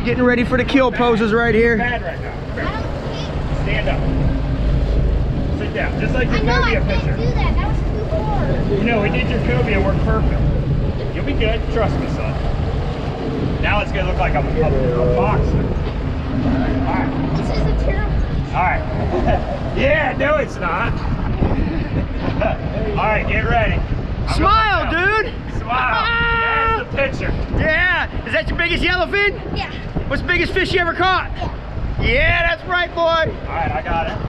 Getting ready for the kill poses right here. Bad right now. Stand up. Sit down, just like your cobia picture. Do that. That was too hard. You know, we did your cobia, worked perfect. You'll be good, trust me, son. Now it's gonna look like a boxer. Alright. This is a terrible. Alright. Yeah, no it's not. Alright, get ready. Smile, dude! Smile. That's the picture. Yeah! Is that your biggest yellowfin? Yeah. What's the biggest fish you ever caught? Yeah, that's right, boy! Alright, I got it.